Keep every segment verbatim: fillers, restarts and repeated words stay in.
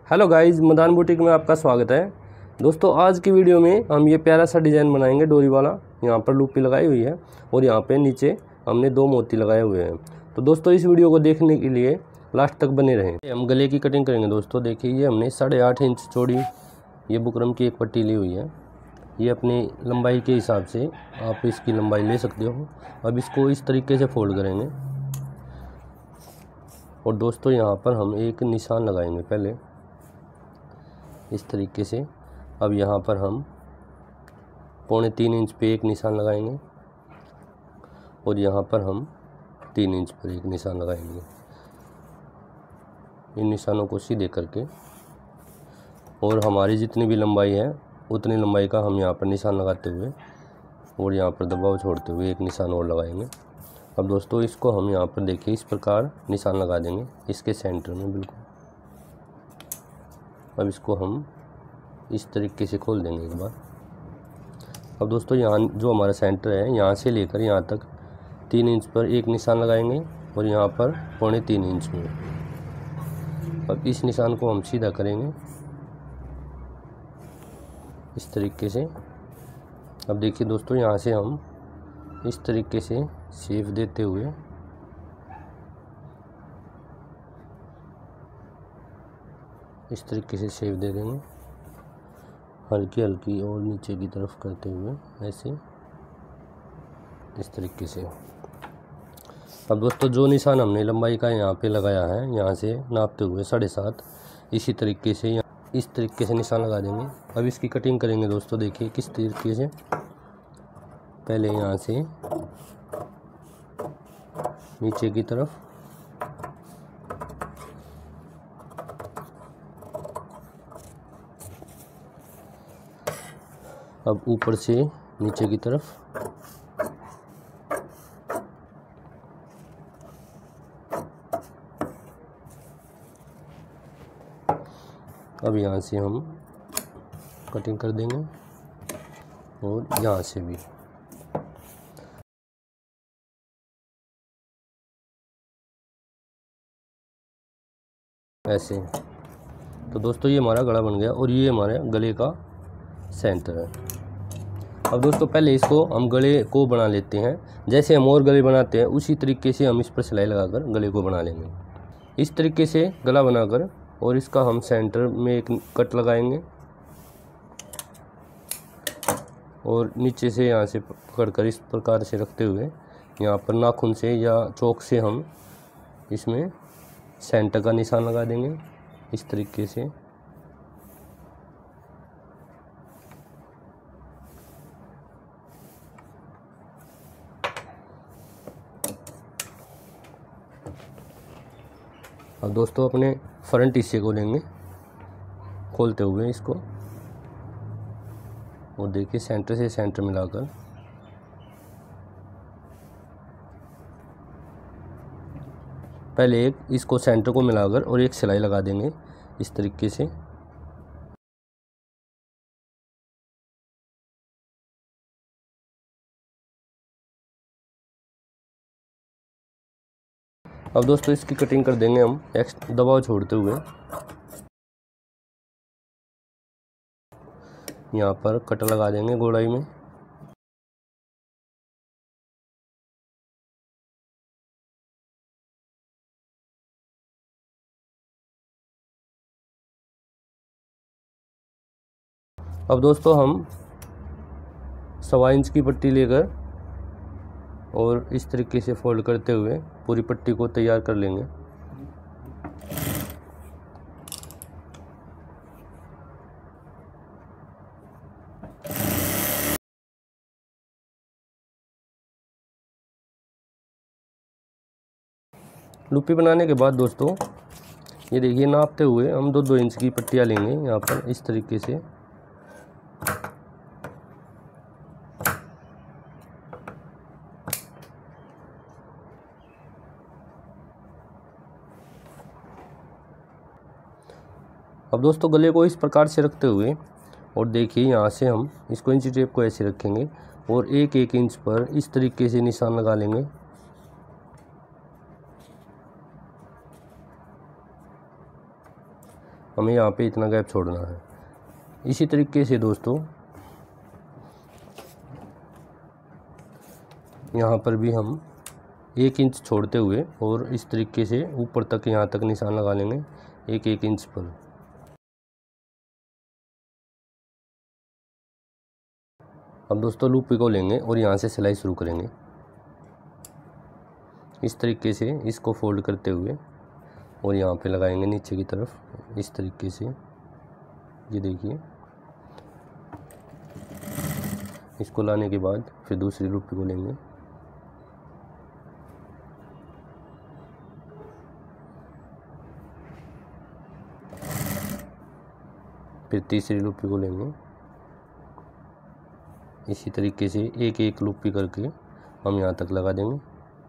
Hello guys, Madan boutique में आपका स्वागत है। दोस्तों आज की वीडियो में हम ये प्यारा सा डिज़ाइन बनाएंगे डोरी वाला। यहाँ पर लूपी लगाई हुई है और यहाँ पे नीचे हमने दो मोती लगाए हुए हैं। तो दोस्तों इस वीडियो को देखने के लिए लास्ट तक बने रहें। हम गले की कटिंग करेंगे। दोस्तों देखिए, ये हमने साढ़े आठ इंच चौड़ी ये बुकरम की एक पट्टी ली हुई है। ये अपनी लंबाई के हिसाब से आप इसकी लंबाई ले सकते हो। अब इसको इस तरीके से फोल्ड करेंगे और दोस्तों यहाँ पर हम एक निशान लगाएंगे पहले इस तरीके से। अब यहाँ पर हम पौने तीन इंच पे एक निशान लगाएंगे और यहाँ पर हम तीन इंच पर एक निशान लगाएंगे। इन निशानों को सीधे करके और हमारी जितनी भी लंबाई है उतनी लंबाई का हम यहाँ पर निशान लगाते हुए और यहाँ पर दबाव छोड़ते हुए एक निशान और लगाएंगे। अब दोस्तों इसको हम यहाँ पर देखिए इस प्रकार निशान लगा देंगे इसके सेंटर में बिल्कुल। अब इसको हम इस तरीके से खोल देंगे एक बार। अब दोस्तों यहाँ जो हमारा सेंटर है यहाँ से लेकर यहाँ तक तीन इंच पर एक निशान लगाएंगे और यहाँ पर पौने तीन इंच में। अब इस निशान को हम सीधा करेंगे इस तरीके से। अब देखिए दोस्तों यहाँ से हम इस तरीके से शेप देते हुए इस तरीके से शेप दे देंगे हल्की हल्की और नीचे की तरफ करते हुए ऐसे इस तरीके से। अब दोस्तों जो निशान हमने लंबाई का यहाँ पे लगाया है यहाँ से नापते हुए साढ़े सात इसी तरीके से यहाँ इस तरीके से निशान लगा देंगे। अब इसकी कटिंग करेंगे दोस्तों। देखिए किस तरीके से, पहले यहाँ से नीचे की तरफ अब ऊपर से नीचे की तरफ अब यहाँ से हम कटिंग कर देंगे और यहाँ से भी ऐसे। तो दोस्तों ये हमारा गला बन गया और ये हमारे गले का सेंटर है। अब दोस्तों पहले इसको हम गले को बना लेते हैं। जैसे हम और गले बनाते हैं उसी तरीके से हम इस पर सिलाई लगाकर गले को बना लेंगे। इस तरीके से गला बनाकर और इसका हम सेंटर में एक कट लगाएंगे और नीचे से यहाँ से पकड़कर इस प्रकार से रखते हुए यहाँ पर नाखून से या चौक से हम इसमें सेंटर का निशान लगा देंगे इस तरीके से। अब दोस्तों अपने फ्रंट हिस्से को लेंगे खोलते हुए इसको और देखिए सेंटर से सेंटर मिलाकर पहले एक इसको सेंटर को मिलाकर और एक सिलाई लगा देंगे इस तरीके से। अब दोस्तों इसकी कटिंग कर देंगे हम एक्स्ट्रा दबाव छोड़ते हुए। यहाँ पर कट लगा देंगे गोलाई में। अब दोस्तों हम सवा इंच की पट्टी लेकर और इस तरीके से फोल्ड करते हुए पूरी पट्टी को तैयार कर लेंगे। लूपी बनाने के बाद दोस्तों ये देखिए नापते हुए हम दो दो इंच की पट्टियाँ लेंगे यहाँ पर इस तरीके से। अब दोस्तों गले को इस प्रकार से रखते हुए और देखिए यहाँ से हम इसको इंची टेप को ऐसे रखेंगे और एक एक इंच पर इस तरीके से निशान लगा लेंगे। हमें यहाँ पे इतना गैप छोड़ना है। इसी तरीके से दोस्तों यहाँ पर भी हम एक इंच छोड़ते हुए और इस तरीके से ऊपर तक यहाँ तक निशान लगा लेंगे एक एक इंच पर। अब दोस्तों लूप को लेंगे और यहाँ से सिलाई शुरू करेंगे। इस तरीके से इसको फोल्ड करते हुए और यहाँ पे लगाएंगे नीचे की तरफ इस तरीके से। ये देखिए, इसको लाने के बाद फिर दूसरी लूप को लेंगे, फिर तीसरी लूप को लेंगे। इसी तरीके से एक एक लूप करके हम यहाँ तक लगा देंगे।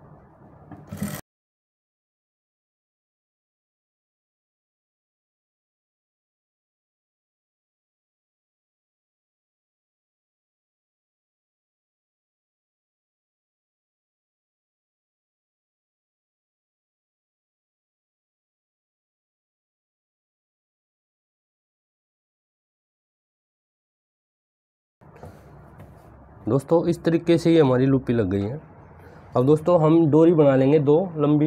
दोस्तों इस तरीके से ये हमारी लूपी लग गई है। अब दोस्तों हम डोरी बना लेंगे दो लंबी।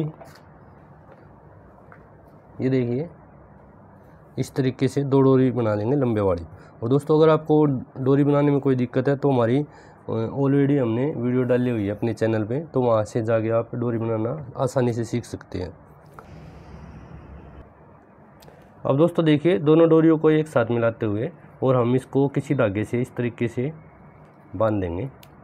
ये देखिए, इस तरीके से दो डोरी बना लेंगे लंबे वाली। और दोस्तों अगर आपको डोरी बनाने में कोई दिक्कत है तो हमारी ऑलरेडी हमने वीडियो डाली हुई है अपने चैनल पे, तो वहाँ से जाके आप डोरी बनाना आसानी से सीख सकते हैं। अब दोस्तों देखिए, दोनों डोरियों को एक साथ मिलाते हुए और हम इसको किसी धागे से इस तरीके से बांध देंगे।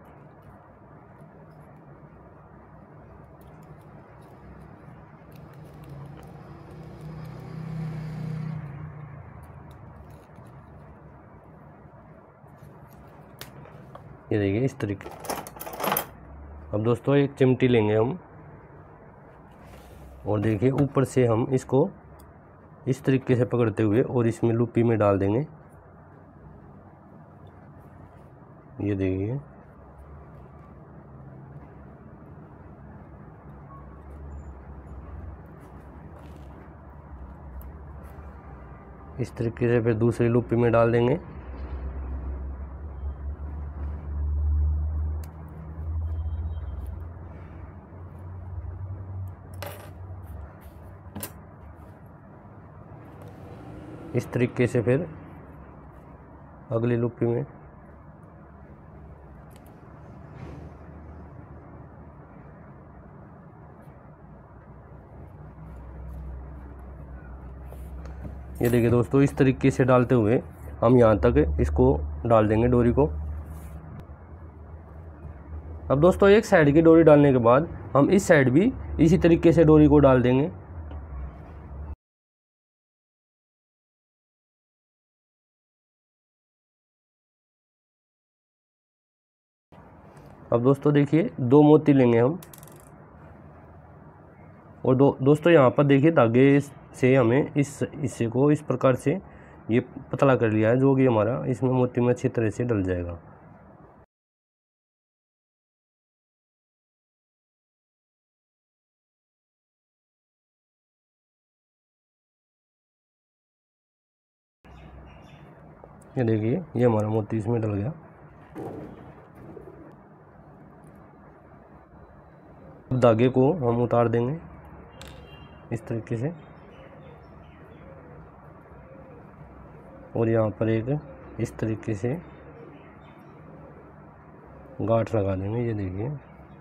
ये देखिए इस तरीके। अब दोस्तों एक चिमटी लेंगे हम और देखिए ऊपर से हम इसको इस तरीके से पकड़ते हुए और इसमें लूपी में डाल देंगे। ये देखिए, इस तरीके से फिर दूसरी लूपी में डाल देंगे। इस तरीके से फिर अगली लूपी में ये देखिए दोस्तों, इस तरीके से डालते हुए हम यहाँ तक इसको डाल देंगे डोरी को। अब दोस्तों एक साइड की डोरी डालने के बाद हम इस साइड भी इसी तरीके से डोरी को डाल देंगे। अब दोस्तों देखिए, दो मोती लेंगे हम और दो दोस्तों यहाँ पर देखिए धागे से हमें इस हिस्से को इस प्रकार से ये पतला कर लिया है, जो कि हमारा इसमें मोती में अच्छी तरह से डल जाएगा। ये देखिए, ये हमारा मोती इसमें डल गया। अब धागे को हम उतार देंगे इस तरीके से और यहाँ पर एक इस तरीके से गांठ लगा देंगे। ये देखिए,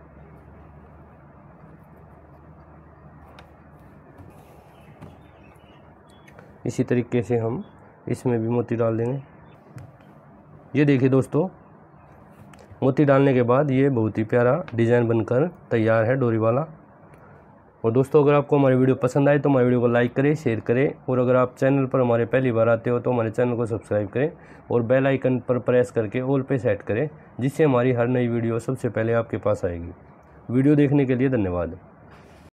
इसी तरीके से हम इसमें भी मोती डाल देंगे। ये देखिए दोस्तों, मोती डालने के बाद ये बहुत ही प्यारा डिज़ाइन बनकर तैयार है डोरी वाला। और दोस्तों अगर आपको हमारी वीडियो पसंद आए तो हमारी वीडियो को लाइक करें, शेयर करें और अगर आप चैनल पर हमारे पहली बार आते हो तो हमारे चैनल को सब्सक्राइब करें और बेल आइकन पर प्रेस करके ऑल पे सेट करें, जिससे हमारी हर नई वीडियो सबसे पहले आपके पास आएगी। वीडियो देखने के लिए धन्यवाद।